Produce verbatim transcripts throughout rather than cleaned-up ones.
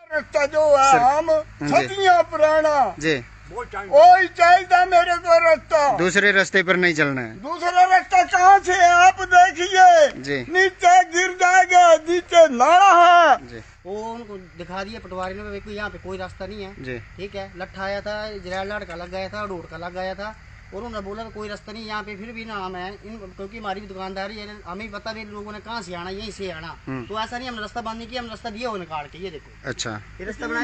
रास्ता जो है हम सदियां पुराना जी, वही चाहिए मेरे को रास्ता। दूसरे रास्ते पर नहीं चलना है। दूसरा रास्ता कहाँ से है आप देखिए, नीचे गिर जाएगा, नीचे नाला है। वो उनको दिखा दिया पटवारी ने, यहाँ पे कोई रास्ता नहीं है। ठीक है, लट्ठा आया था, जरालाड़ का लग गया था, डोर का लग गया था, और उन्होंने बोला कोई रास्ता नहीं यहाँ पे। फिर भी ना हम है इन, क्योंकि हमारी भी दुकानदारी है, हमें पता नहीं लोगों ने कहाँ से आना, यहीं से आना। तो ऐसा नहीं, हम रास्ता बंद नहीं किया, हम रास्ता दिया उन्हें काट के। ये देखो, अच्छा, ये रास्ता बनाया।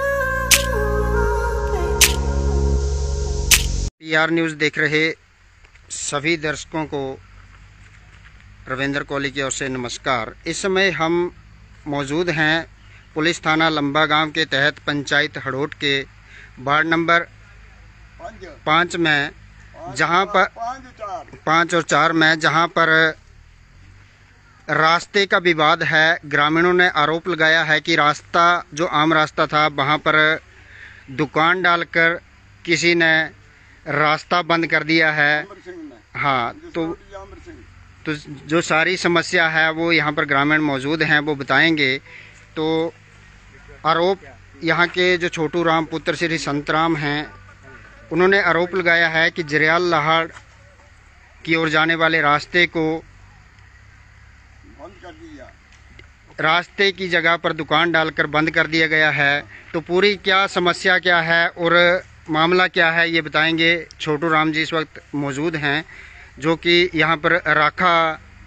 पीआर न्यूज़ देख रहे सभी दर्शकों को रविंद्र कोहली की ओर से नमस्कार। इस समय हम मौजूद हैं पुलिस थाना लंबा गांव के तहत पंचायत हड़ोट के वार्ड नंबर पाँच में, जहां पर पाँच और चार में जहां पर रास्ते का विवाद है। ग्रामीणों ने आरोप लगाया है कि रास्ता जो आम रास्ता था वहां पर दुकान डालकर किसी ने रास्ता बंद कर दिया है। हाँ, तो तो जो सारी समस्या है वो यहाँ पर ग्रामीण मौजूद हैं, वो बताएंगे। तो आरोप यहाँ के जो छोटू राम पुत्र श्री संतराम हैं, उन्होंने आरोप लगाया है कि जरियाल लाहड़ की ओर जाने वाले रास्ते को बंद कर दिया, रास्ते की जगह पर दुकान डालकर बंद कर दिया गया है। तो पूरी क्या समस्या क्या है और मामला क्या है, ये बताएंगे। छोटू राम जी इस वक्त मौजूद हैं, जो कि यहाँ पर राखा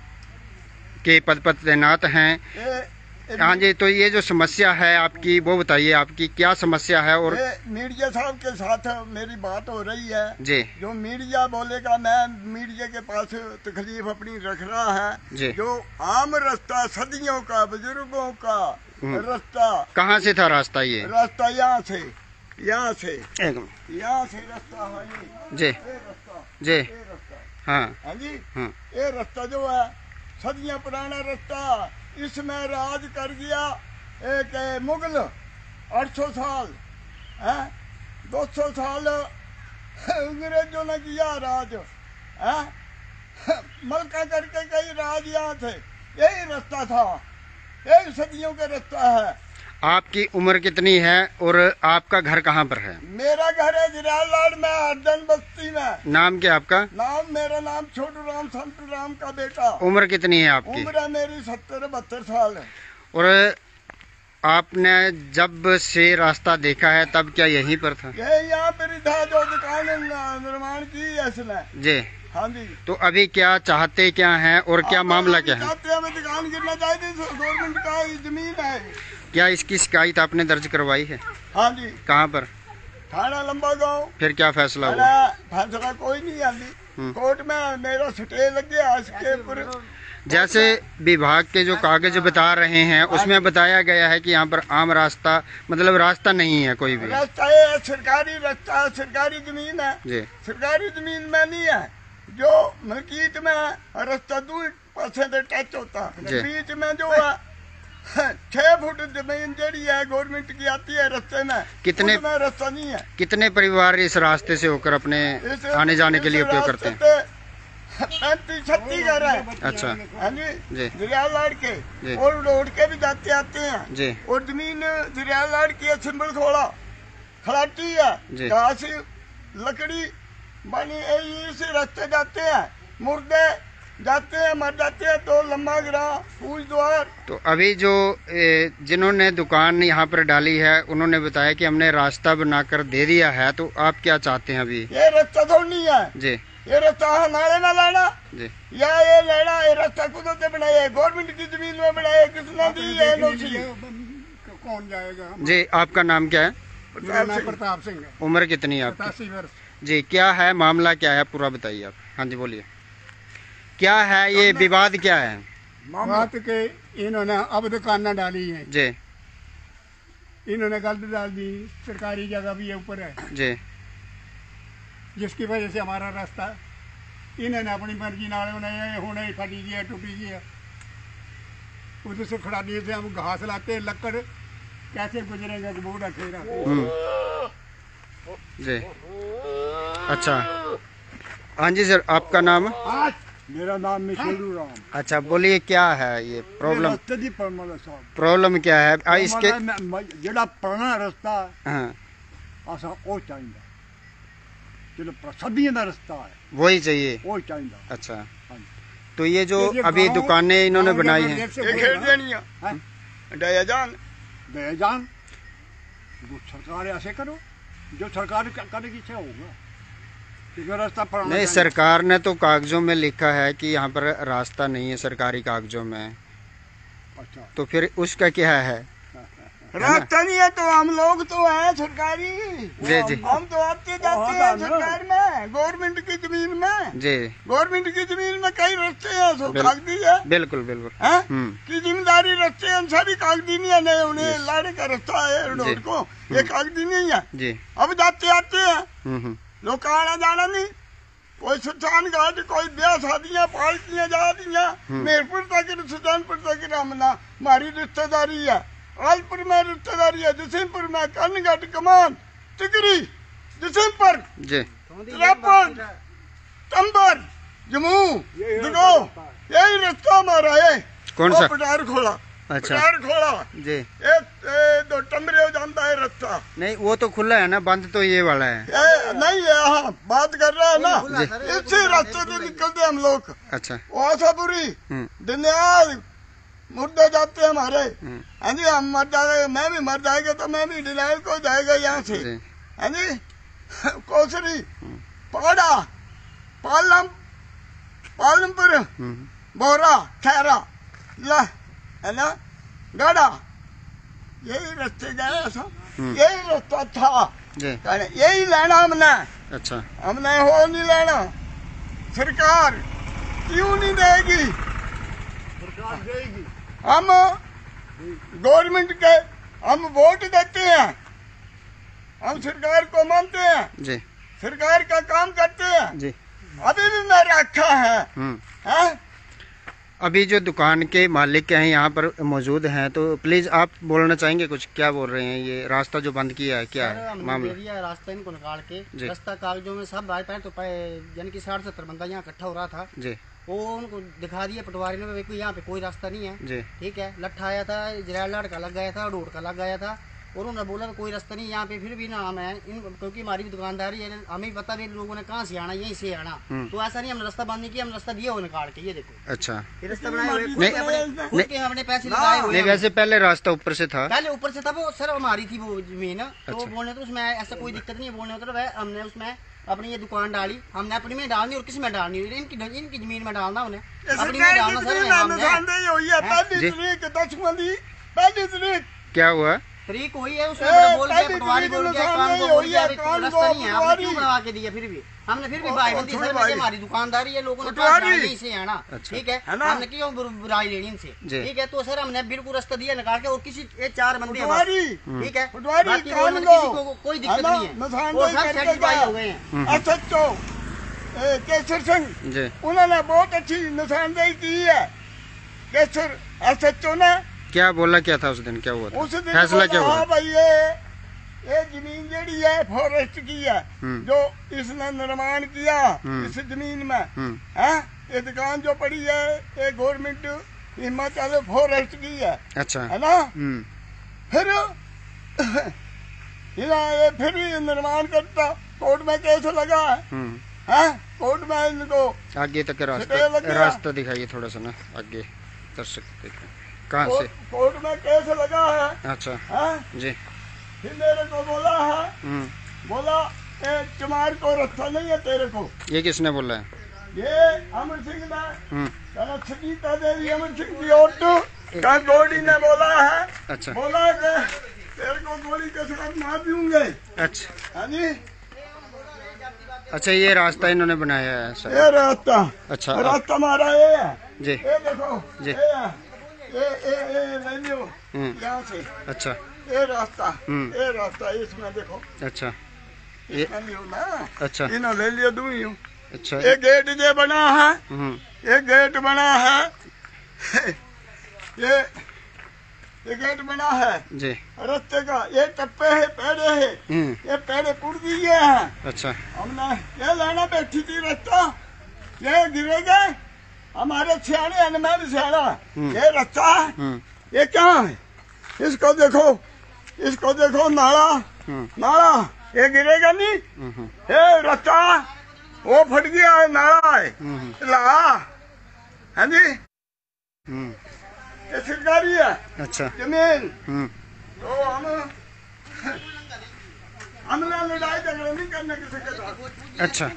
के पद पर तैनात हैं। हाँ जी, तो ये जो समस्या है आपकी, वो बताइए, आपकी क्या समस्या है। और मीडिया साहब के साथ मेरी बात हो रही है जी। जो मीडिया बोलेगा, मैं मीडिया के पास तकलीफ अपनी रख रहा है जी। जो आम रास्ता सदियों का, बुजुर्गों का रास्ता, कहाँ से था रास्ता? ये रास्ता यहाँ से, यहाँ से यहाँ से रास्ता है जी जी। हाँ हाँ जी, हाँ। ये रास्ता जो है सदियां पुराना रास्ता, इसमें राज कर गया एक मुगल आठ सौ साल है, दो सौ साल अंग्रेजों ने किया राज है, मलका करके कई राज यहाँ थे। यही रास्ता था, यही सदियों का रास्ता है। आपकी उम्र कितनी है और आपका घर कहाँ पर है? मेरा घर है जरालाड़ में, हरदन बस्ती में। नाम क्या आपका? नाम मेरा नाम छोटू राम, संतू राम का बेटा। उम्र कितनी है आपकी? उम्र है मेरी सत्तर बहत्तर साल है। और आपने जब से रास्ता देखा है तब क्या यहीं पर था? ये यहाँ पर ही था, जो दुकान निर्माण की है इसने जी। हाँ जी। तो अभी क्या चाहते क्या हैं और क्या मामला क्या है? चाहते हमें दुकान गिरना चाहिए, गवर्नमेंट का जमीन है। क्या इसकी शिकायत आपने दर्ज करवाई है? हाँ जी। कहाँ पर? थाना लंबा गांव। फिर क्या फैसला हुआ? फैसला कोई नहीं आती, कोर्ट में मेरा स्टे लग गया इसके ऊपर। जैसे विभाग के जो कागज बता रहे हैं उसमें बताया गया है कि यहाँ पर आम रास्ता, मतलब रास्ता नहीं है कोई भी। रास्ता है सरकारी रास्ता, सरकारी जमीन है जी। सरकारी जमीन में नहीं है, जो मलकीत में रास्ता दूर पासे से टच होता, बीच में जो है छह फुट जमीन जड़ी है गवर्नमेंट की आती है रास्ते में। कितने में रास्ता नहीं है। कितने परिवार इस रास्ते से होकर अपने आने जाने के लिए उपयोग करते हैं? पैंतीस छत्तीस घर है। अच्छा। हाँ जी, जरियालाड़ के और रोड के भी जाते आते हैं जी। और जमीन जरियालाड़ की सिंबल खोला खलाटी है, घास लकड़ी बनी, इसी रास्ते जाते हैं, मुर्दे जाते हैं, मर जाते हैं। तो लम्बा गिरा फूल द्वार। तो अभी जो जिन्होंने दुकान यहाँ पर डाली है उन्होंने बताया कि हमने रास्ता बनाकर दे दिया है, तो आप क्या चाहते हैं अभी? ये रास्ता थोड़ी नहीं है जी, ये रास्ता हमारे में लाना जी, या ये लेना, ये रास्ता खुद बनाया, गवर्नमेंट की जमीन में बनाया, किसने दी है एनओसी? कौन जाएगा जी? आपका नाम क्या है? प्रताप सिंह। उम्र कितनी है आपकी? जी। क्या है मामला, क्या है पूरा बताइए आप। हाँ जी बोलिए, क्या है ये विवाद, क्या है? बात के इन्होंने अब दुकाना डाली है जी, इन्होंने गलत डाल दी, सरकारी जगह भी ऊपर है जी, जिसकी वजह से हमारा रास्ता इन्होंने अपनी मर्जी नाल होने फटी गया, टूटी गया। उधर से खड़ाने से हम घास लाते, लकड़ कैसे गुजरेगा, बहुत अखेरा जी। अच्छा, हाँ जी सर, आपका नाम? मेरा नाम मिशेलू राम। अच्छा बोलिए क्या है ये प्रॉब्लम? रास्ते दी प्रॉब्लम है साहब। प्रॉब्लम क्या है? आ, इसके जेड़ा पुराना रास्ता हाँ असा ओ चाहिए, जेड़ा सदियों का रास्ता है वही चाहिए। वो चाहिए। अच्छा हाँ जी। तो ये जो ये अभी गाँव- दुकानें इन्होंने गाँव बनाई के हैं गेट से बोलो ना। दया जान दया जान जो सरकार ऐसे करो, जो सरकार क- करेगी से होगा। क्योंकि रास्ता पुराना नहीं, चाहिए। सरकार ने तो कागजों में लिखा है कि यहाँ पर रास्ता नहीं है सरकारी कागजों में, अच्छा तो फिर उसका क्या है? रास्ता नहीं है तो हम लोग तो हैं सरकारी। जी जी हम तो आते जाते हैं सरकार में, गवर्नमेंट की जमीन में। जी गवर्नमेंट की जमीन में कई रास्ते हैं, सो बिल- कागजी है बिल्कुल बिल्कुल। हैं? हम्म की जिम्मेदारी रास्ते हैं सारी कागजी नहीं है। नहीं उन्हें Yes. लाने का रास्ता है जी। रोड को, ये कागजी नहीं है। जी अब जाते आते हैं हम्म हम्म लोग का आना जाना नहीं, कोई सुल्तान घाट, कोई ब्याह शादियां पार्टियां जा दियां मेरपुर तक, सुल्तानपुर तक हमना हमारी रिश्तेदारी है। आलपुर में रिश्तेदारी है, जसीमपुर में, कनगढ़, कमान, टिकरी, जसीमपुर, जी रायपुर, तंबर, जम्मू, दिगो, यही रास्ता हमारा है। कौन वो सा? पटार खोला, अच्छा पटार खोला, जी एक ए, दो टमरे हो जाता है रास्ता। नहीं वो तो खुला है ना, बंद तो ये वाला है। ए, नहीं है, हाँ बात कर रहे हैं ना, खुला सर, ये इसी रास्ते से निकलते हम लोग। अच्छा वो आशापुरी, हम्म दिनियाल, मुर्दे जाते हैं हमारे। हम्म, हाँ जी, हम मर जाएंगे, मैं भी मर जाएगा तो मैं भी डिनाइल को जाएगा यहाँ से। जी हाँ जी, कोसरी, पाड़ा, पालम, पालमपुर, हम्म बोरा, खैरा, ला, है ना, गाड़ा, यही रास्ते गए सब, हम्म। यही रास्ता था। जी कहने, यही लेना हमने, अच्छा हमने हो नहीं लेना। सरकार क्यों नहीं देगी? सरकार देगी। हम गवर्नमेंट के हम वोट देते हैं, हम सरकार को मानते हैं, जी सरकार का काम करते हैं। जी अभी भी मैं रखा है, हम्म हैं? अभी जो दुकान के मालिक हैं यहाँ पर मौजूद हैं, तो प्लीज आप बोलना चाहेंगे कुछ? क्या बोल रहे हैं? ये रास्ता जो बंद किया है क्या सर, है हमने मामला? दे दिया रास्ता इनको निकाल के, जी। रास्ता कागजों में सब भाई पहले तो पह- यानी कि साठ सत्तर बंदा यहाँ इकट्ठा हो रहा था, जी वो उनको दिखा दिया पटवारी ने भाई कोई यहाँ पे कोई रास्ता नहीं है। जी ठीक है, लट्ठा आया था, इजराइल लाड का लग गया था, रोड का लग गया था, और उन्होंने बोला कि कोई रास्ता नहीं यहाँ पे। फिर भी ना हम है इन, क्योंकि हमारी भी दुकानदारी है, हमें पता भी लोगों ने कहाँ से आना, यहीं से आना, हम्म। तो ऐसा नहीं हमने रास्ता बंद नहीं किया, हम रास्ता दिया हुआ निकाल के। ये देखो अच्छा ये रास्ता बनाए हुए खुद नहीं, के अपने खुद के हमने पैसे लगाए हुए नहीं, हैं। वैसे पहले रास्ता ऊपर से था। पहले ऊपर से था वो सर, हमारी थी वो जमीन, तो वो अच्छा। बोलने तो उसमें ऐसा कोई दिक्कत नहीं है, बोलने मतलब है हमने उसमें अपनी ये दुकान डाली, हमने अपनी में डालनी और किसी में डालनी, इनकी इनकी जमीन में डालना उन्हें, अपनी में डालना सर हमने। निशानदेही हुई है, पहली जी। तरीक दसवीं दी, पहली तरीक क्या हुआ? तरीक हुई है, उसमें ए, बड़ा बोल गया, पहली पटवारी तरीक बोल गया, निशान कान नहीं को बोल हुई गया, है, अभी कोई कान रास्ता को नहीं है, हमने पटवारी। क्यों बनवा के दिया? फिर भी हमने फिर भी ओ, भाई ओ, बंदी छोड़ सर, भाई। ये हमारी दुकानदारी है, लोगों ने पटवारी। कहा यहीं से आना। अच्छा। ठीक है, है ना? हमने क्यों बुर- बुराई लेनी इनसे? जी। ठीक है, तो सर हमने बिल्कुल रास्ता दिया निकाल के, और किसी ये चार बंदे हैं बस। पटवारी, ठीक है, पटवारी बाकी कान बोलने लो, किसी को कोई दिक्कत है ना? नहीं है, निशानदेही वो सब करके सेटिस्फाई गया। हो गए हैं। हम्म, S H O Kesar Singh, ji उन्होंने बहुत अच्छी निशानदेही की है। केसर एस एच ओ ने क्या बोला, क्या था उस दिन, क्या हुआ था? उस दिन फैसला क्या बोला, हुआ? हाँ भाई ये ये जमीन जेड़ी है फॉरेस्ट की है, हम्म। जो इसने निर्माण किया हम्म। इस जमीन में हम्म है, ये दुकान जो पड़ी है ये गवर्नमेंट हिमाचल फॉरेस्ट की है अच्छा है ना। हम्म फिर ये फिर ये निर्माण करता, कोर्ट में केस लगा है, हम्म है? कोर्ट में इनको आगे तक सिटे रास्ता लग गया। रास्ता दिखाइए थोड़ा सा ना, आगे दर्शक देखें कहाँ से। कोर्ट कोर्ट में केस लगा है, अच्छा है? जी फिर मेरे को बोला है, हम्म बोला ए, चमार को रास्ता नहीं है तेरे को। ये किसने बोला है? ये अमर सिंह ने, हम्म कहना सजीता देवी अमर सिंह की औरत का गोली ने बोला है, अच्छा बोला कि तेरे को गोली के साथ मार दूंगे। अच्छा हाँ जी, अच्छा ये रास्ता इन्होंने बनाया है सर। ये रास्ता अच्छा अब- रास्ता हमारा ये है, जी ये देखो जी। ये है, ये ये ये ले लियो हम्म यहाँ से, अच्छा ये रास्ता, हम्म। ये रास्ता इसमें देखो, अच्छा ये इसमें लियो ना, अच्छा इन्हों ले लियो दू यूं। अच्छा ये गेट जो बना है, हम्म ये गेट बना है, ये ये गेट बना है जी रास्ते का, ये टप्पे है, पेड़े है, हम्म ये पेड़े पुड़ दिए हैं। अच्छा हमने ये लेना बैठी थी रास्ता, ये गिरेगा हमारे सियाने हैं, मैं भी सियाना। हम्म। ये रास्ता है, हम्म, ये क्या है? इसको देखो, इसको देखो, नाला हम्म, नाला, ये गिरेगा नहीं। हम्म, ये रास्ता वो फट गया है, नाला है हम्म, ला। हाँ जी, हम्म, ये सरकारी है अच्छा। जमीन। हम्म, तो हम हमने लड़ाई झगड़ा नहीं करने किसी के साथ। अच्छा,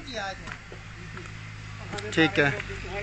ठीक है।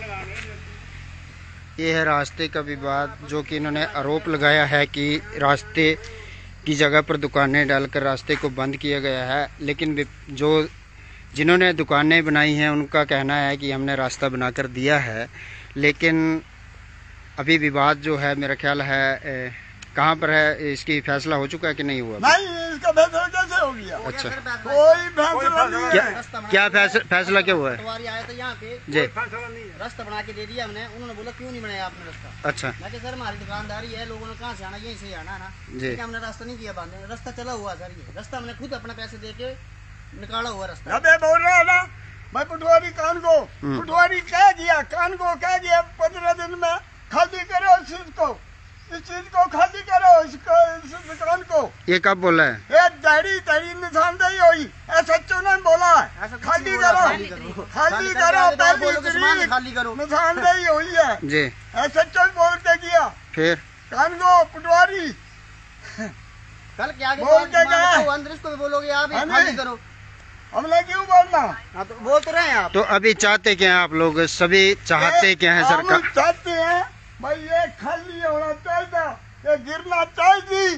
ये है रास्ते का विवाद, जो कि इन्होंने आरोप लगाया है कि रास्ते की जगह पर दुकानें डालकर रास्ते को बंद किया गया है। लेकिन वि- जो जिन्होंने दुकानें बनाई हैं उनका कहना है कि हमने रास्ता बनाकर दिया है। लेकिन अभी विवाद जो है मेरा ख्याल है ए, कहाँ पर है, इसकी फैसला हो चुका है कि नहीं हुआ? नहीं, इसका फैसला कैसे हो गया? अच्छा, कोई फैसला नहीं क्या है। क्या फैसला फैसला क्या हुआ है? पटवारी आया था यहाँ पे, जी, रास्ता बना के दे दिया हमने। उन्होंने बोला क्यों नहीं बनाया आपने रास्ता? अच्छा, मैं कहा सर हमारी दुकानदारी है, लोगों ने कहाँ से आना, यहीं से आना है ना। जी। ठीक है, हमने रास्ता नहीं किया बांधने, रास्ता चला हुआ सर। ये रास्ता हमने खुद अपने पैसे दे के निकाला हुआ रास्ता। अबे बोल रहा है ना, मैं पटवारी कान को हम्म। पटवारी कह दिया, कान को कह दिया पंद्रह दिन में खाली करो इस चीज को, इस चीज को खाली करो, इसको इस दुकान को। ये कब बोला है? ये डायरी डायरी निशानदेही हुई, ऐसा सच्चों ने बोला है। ऐसा कुछ खाली नहीं बोला, करो, खाली करो। खाली खाली करो, करो, तो पहली बोलो कि सामान तारीख खाली करो। निशानदेही हुई है। जी, ऐसा सच्चों बोल के किया फिर कान को पटवारी। कल क्या बोल के गया। अंदर इसको भी बोलोगे आप, हाँ ही जी। खाली करो। हमने क्यों बोलना? हाँ तो बोल तो रहे हैं आप। तो अभी चाहते क्या हैं आप लोग? सभी चाहते क्या हैं? हम सरकार चाहते हैं भाई ये खाली होना चाहिए, ये गिरना चाहिए।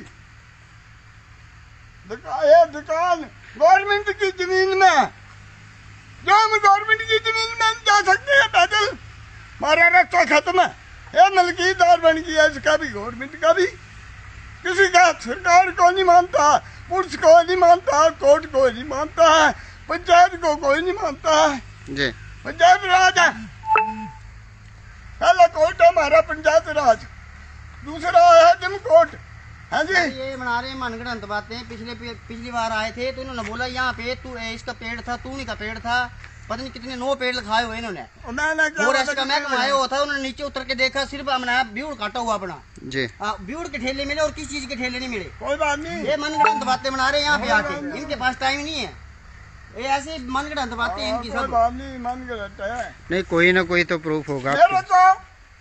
दुका, ये दुकान गवर्नमेंट की जमीन में, जो हम गवर्नमेंट की जमीन में नहीं जा सकते हैं पैदल, हमारा रास्ता खत्म है। ये मलकीदार बन गया, इसका भी गवर्नमेंट का भी, किसी का सरकार को नहीं मानता, पुलिस को नहीं मानता, कोर्ट को नहीं मानता है, पंचायत को कोई नहीं मानता है। जी, पंचायत राज है, पहला कोर्ट है हमारा पंचायत राज, दूसरा है जिम कोर्ट। हाँ जी, ये बना रहे हैं मनगढ़ंत बातें। पिछले पिछली बार आए थे तो इन्होंने बोला यहाँ पे तू इसका पेड़ था, तूनी का पेड़ था, पता नहीं कितने नौ पेड़ लगाए हुए इन्होंने। और मैंने क्या और पता ऐसे का कितने महकमा आया हुआ था, उन्होंने नीचे उतर के देखा, सिर्फ हमने ब्यूड़ काटा हुआ अपना। जी, हाँ, ब्यूड़ के ठेले मिले और किसी चीज के ठेले नहीं मिले। कोई बात नहीं। ये मनगढ़ंत बातें बना रहे हैं यहाँ पे आके, इनके पास टाइम नहीं है। ये ऐसी मनगढ़ंत बातें हैं इनकी कोई सब। बात नहीं, मन गलत है। नहीं, कोई ना कोई तो प्रूफ होगा मेरे आपको।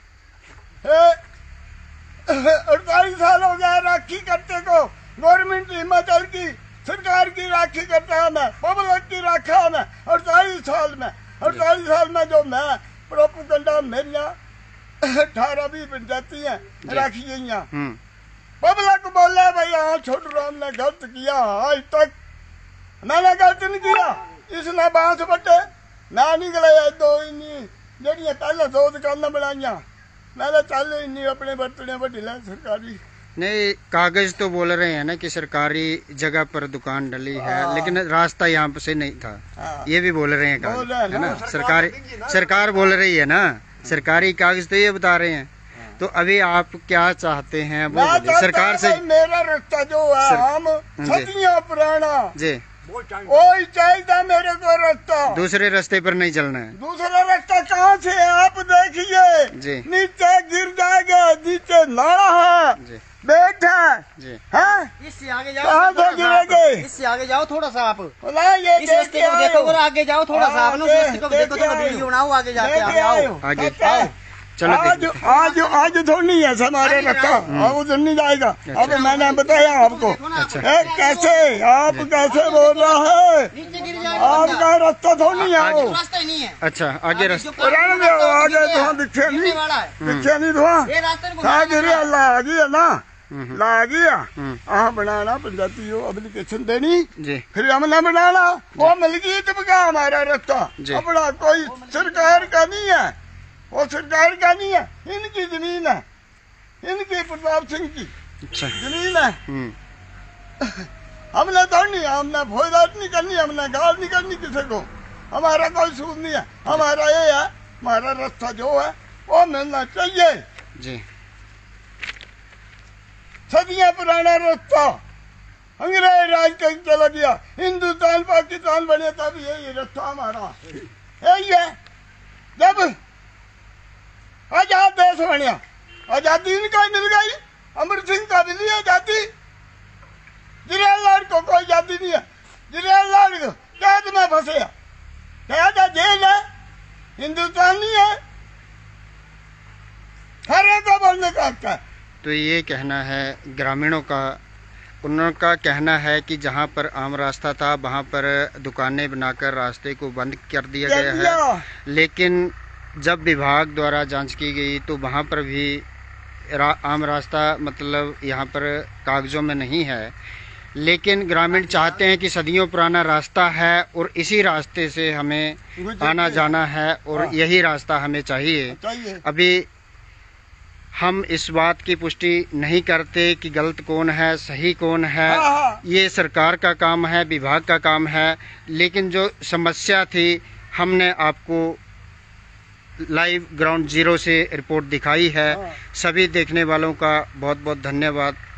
तो अड़तालीस साल हो गया राखी करते को, गवर्नमेंट हिमाचल की सरकार की राखी करता है मैं, पब्लिक की रखा मैं अड़तालीस साल में। अड़तालीस साल में जो मैं प्रोपोगंडा मेरिया अठारह भी पंचायती है राखी गई। हम्म, पब्लिक बोले भाई हाँ छोटू राम ने गलत किया, आज तक मैंने गलत नहीं किया। इसने बांस बटे मैं नहीं गलाया, दो इन्नी जड़ियां पहले दो दुकाना बनाइया, मैंने चल इन्नी अपने बर्तने बड़ी ला सरकारी। नहीं, कागज तो बोल रहे हैं ना कि सरकारी जगह पर दुकान डली है, हाँ। लेकिन रास्ता यहाँ से नहीं था। हाँ। ये भी बोल रहे हैं बोल कागज, रहे हैं है ना। ना? सरकारी सरकार बोल रही है ना, सरकारी कागज तो ये बता रहे हैं। तो अभी आप क्या चाहते हैं वो मैं बोलिए। चाहता सरकार हूं से भाई मेरा रास्ता जो है सर- हम जी। सदियां पुराना, जी, वही चाहिए मेरे को रास्ता। दूसरे रास्ते पर नहीं चलना है। दूसरा रास्ता कहाँ से है आप देखिए, जी। नीचे गिर जाएगा, नीचे नाला है, जी, बेट है, जी, हैं? इससे आगे जाओ, कहाँ थोड़ा से सा आप। गिरेंगे? इससे आगे जाओ थोड़ा सा आप, बोला ये इस रास्ते को देखो और आगे जाओ थोड़ा सा आप, ना उस हाँ, रास्ते को देख- देखो, थोड़ा देख वीडियो आए। बनाओ, आगे जाके देख आगे आओ। आए। आगे आओ। चलो आज देखिए। आज आज थोड़ी है हमारे आगे रखा, जाओ। अब उधर नहीं जाएगा। अब मैंने बताया आपको। अच्छा। ए, कैसे आप कैसे बोल रहा है? नीचे गिर जाएगा आपका रास्ता थोड़ी है वो। रास्ता ही नहीं है। अच्छा, आगे रास्ता। रहने दो, आगे तो दिखे नहीं, वाला है दिखे नहीं तो ये रास्ते को खा गिरे, अल्लाह आ गया ना, हम्म, ला गया। हम्म, हाँ बनाना पंचायती हो एप्लीकेशन देनी, जी, फिर हमने बनाना, वो मिल गई तबका हमारा रास्ता। जी। अपना कोई सरकार का नहीं है, वो सरकार का नहीं है, इनकी जमीन है, इनकी प्रताप सिंह की अच्छा, जमीन है। हम्म, हमने तो नहीं, हमने फौजदार नहीं करनी, हमने गाल नहीं करनी किसी को, हमारा कोई सूद नहीं है। हमारा ये है, हमारा रास्ता जो है वो मिलना चाहिए। जी, सदियां पुराना रास्ता अंग्रेज राज का चला गया, हिंदुस्तान पाकिस्तान बने तब यही रास्ता हमारा यही है। जब आजाद देश बनया, आजादी इनका मिल गई, अमर सिंह का मिली आजादी, जलियांवाला को कोई आजादी नहीं है। जलियांवाला कैद में फंसे, कैद है, जेल है, हिंदुस्तान नहीं है, हर एक का बोलने का हक है। तो ये कहना है ग्रामीणों का, उनका कहना है कि जहाँ पर आम रास्ता था वहाँ पर दुकानें बनाकर रास्ते को बंद कर दिया गया है, लेकिन जब विभाग द्वारा जांच की गई तो वहाँ पर भी रा, आम रास्ता मतलब यहाँ पर कागजों में नहीं है। लेकिन ग्रामीण चाहते हैं कि सदियों पुराना रास्ता है और इसी रास्ते से हमें आना जाना है और यही रास्ता हमें चाहिए। अभी हम इस बात की पुष्टि नहीं करते कि गलत कौन है सही कौन है, ये सरकार का काम है, विभाग का काम है, लेकिन जो समस्या थी हमने आपको लाइव ग्राउंड जीरो से रिपोर्ट दिखाई है। सभी देखने वालों का बहुत बहुत धन्यवाद।